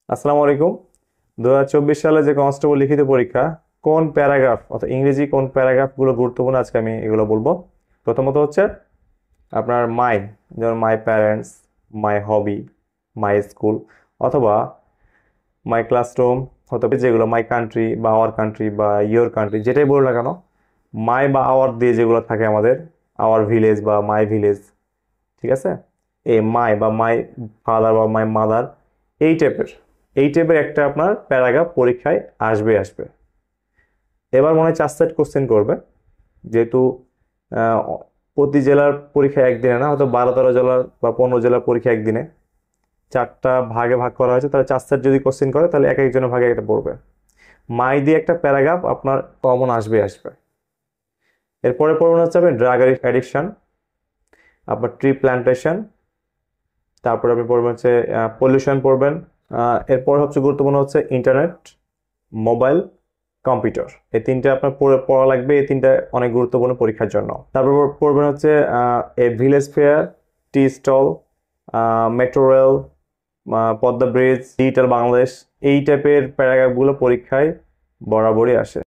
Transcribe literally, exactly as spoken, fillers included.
আসসালামু আলাইকুম। দু হাজার চব্বিশ সালে যে কনস্টেবল লিখিত পরীক্ষা, কোন প্যারাগ্রাফ অর্থাৎ ইংরেজি কোন প্যারাগ্রাফগুলো গুরুত্বপূর্ণ আজকে আমি এগুলো বলবো। প্রথমত হচ্ছে আপনার মাই, যেমন my parents, my hobby, my school, অথবা মাই ক্লাসরুম, হতে পারে যেগুলো মাই কান্ট্রি বা আওয়ার কান্ট্রি বা ইয়োর কান্ট্রি, যেটাই বলো না কেন, মাই বা আওয়ার দিয়ে যেগুলো থাকে আমাদের, আওয়ার ভিলেজ বা মাই ভিলেজ, ঠিক আছে। এই মাই বা মাই ফাদার বা মাই মাদার, এই টাইপের এই টাইপের একটা আপনার প্যারাগ্রাফ পরীক্ষায় আসবে আসবে এবার মনে হয় চার সেট কোশ্চেন করবে, যেহেতু আহ, প্রতি জেলার পরীক্ষা একদিনে না, হয়তো বারো তেরো জেলার বা পনেরো জেলার পরীক্ষা একদিনে, চারটা ভাগে ভাগ করা হয়েছে, তাহলে চার সেট যদি কোশ্চেন করে তাহলে এক একজনের ভাগে একটা পড়বে। মাই দিয়ে একটা প্যারাগ্রাফ আপনার কমন আসবে আসবে এরপরে পড়বেন হচ্ছে আপনি ড্রাগ অ্যাডিকশন, আপনার ট্রি প্ল্যান্টেশন, তারপরে আপনি পড়বেন হচ্ছে পলিউশন পড়বেন। আহ, এরপর হচ্ছে গুরুত্বপূর্ণ হচ্ছে ইন্টারনেট, মোবাইল, কম্পিউটার। এই তিনটে আপনার পড়ে পড়া লাগবে, এই তিনটা অনেক গুরুত্বপূর্ণ পরীক্ষার জন্য। তারপর পড়বেন হচ্ছে a village fair, T stall, metro rail, Padma bridge, digital Bangladesh. এই টাইপের প্যারাগ্রাফগুলো পরীক্ষায় বরাবরই আসে।